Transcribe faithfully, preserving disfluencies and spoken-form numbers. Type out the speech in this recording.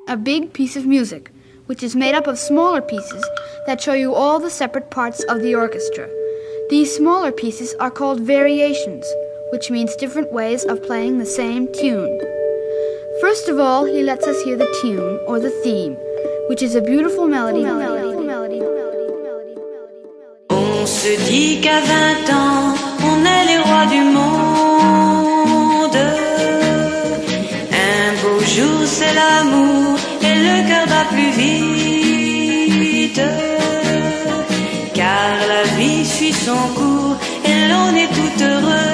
a big piece of music, which is made up of smaller pieces that show you all the separate parts of the orchestra. These smaller pieces are called variations, which means different ways of playing the same tune. First of all, he lets us hear the tune, or the theme, which is a beautiful melody. On se dit qu'à vingt ans, on est les rois du monde. Un beau jour, c'est l'amour, et le cœur bat plus vite. Car la vie suit son cours, et l'on est tout heureux.